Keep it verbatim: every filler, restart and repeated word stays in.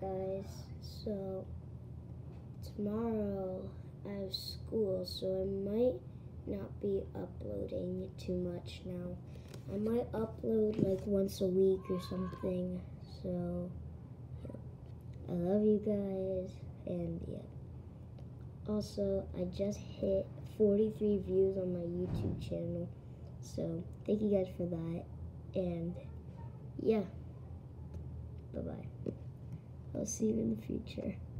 guys. So tomorrow I have school, so I might not be uploading too much now. I might upload like once a week or something. So yeah. I love you guys, and yeah. Also, I just hit forty-three views on my YouTube channel, so thank you guys for that, and yeah, bye-bye. I'll see you in the future.